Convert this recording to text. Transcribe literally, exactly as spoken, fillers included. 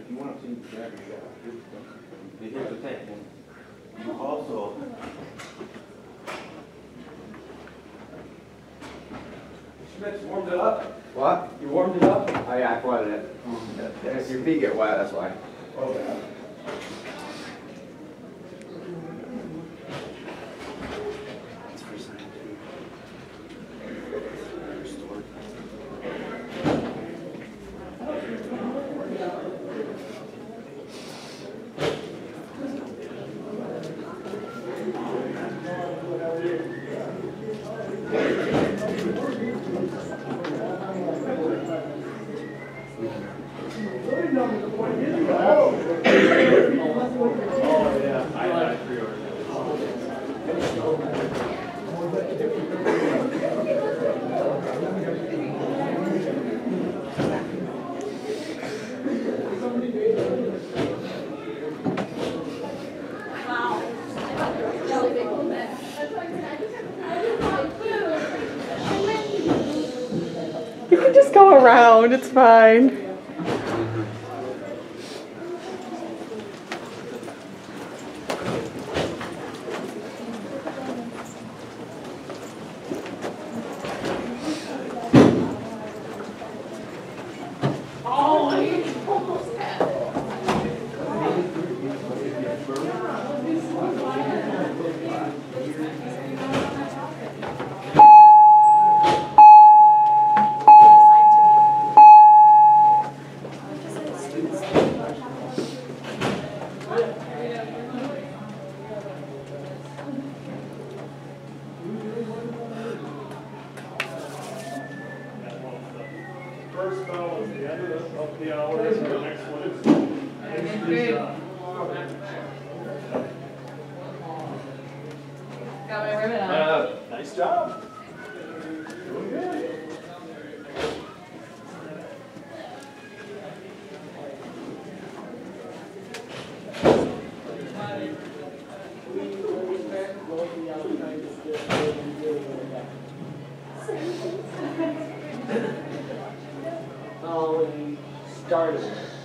you want to see the battery, it hits the tank. And you also Schmitz warmed it up. What? You warmed it up? Oh yeah, I flooded it. Mm-hmm. If your feet get wet, that's why. Oh yeah. You can just go around, it's fine. First bell is the end of the, of the hour, and the next one is, is uh, Got my ribbon on. uh, nice job. Doing good. Oh, we started.